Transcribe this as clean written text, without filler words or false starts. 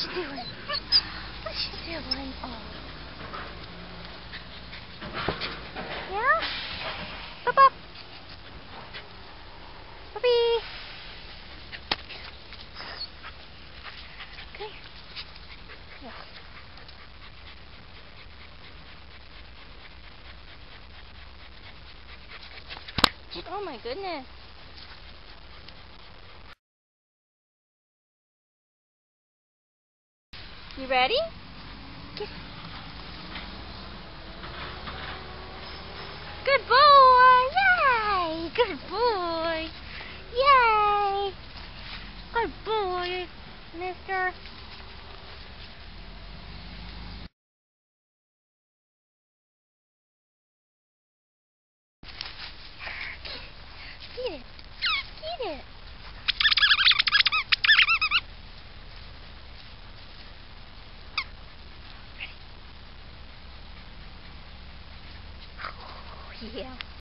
you doing? What you doing? Oh. Yeah? Up, up. Puppy. Okay. Yeah. Oh my goodness. You ready? Get. Good boy! Yay! Good boy! Yay! Good boy, mister. Get it. Get it. Yeah.